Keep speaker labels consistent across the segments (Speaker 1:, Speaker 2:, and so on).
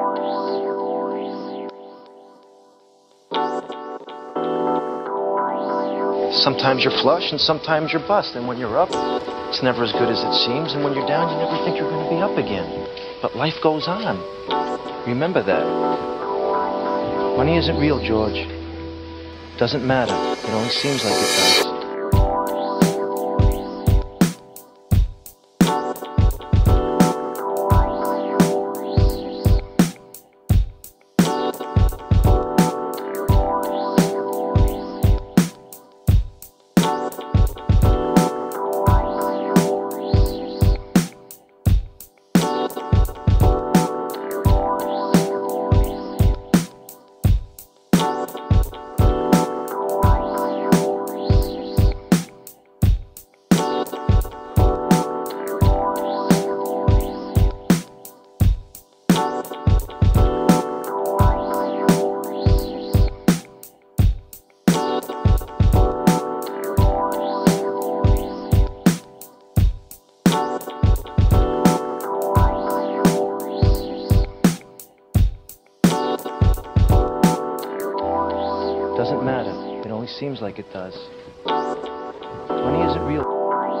Speaker 1: Sometimes you're flush and sometimes you're bust, and when you're up, it's never as good as it seems, and when you're down, you never think you're going to be up again. But life goes on. Remember that. Money isn't real, George. Doesn't matter. It only seems like it does. Doesn't matter. It only seems like it does. Money isn't real.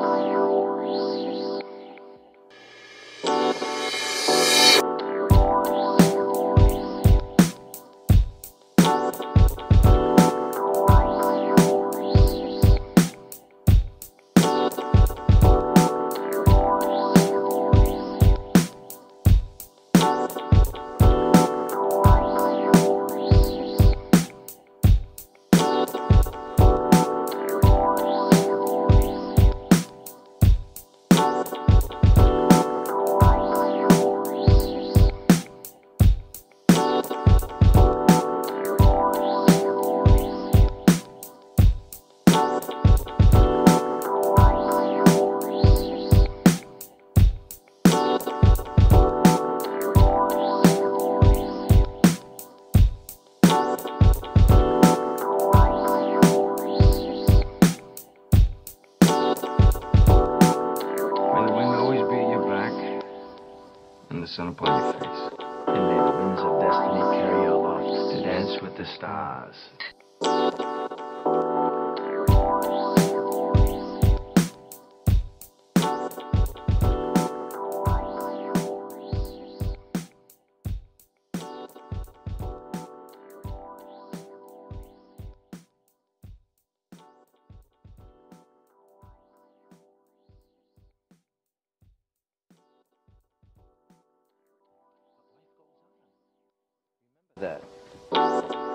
Speaker 2: And the sun upon your face.
Speaker 1: And may the winds of destiny carry you aloft to dance with the stars. That.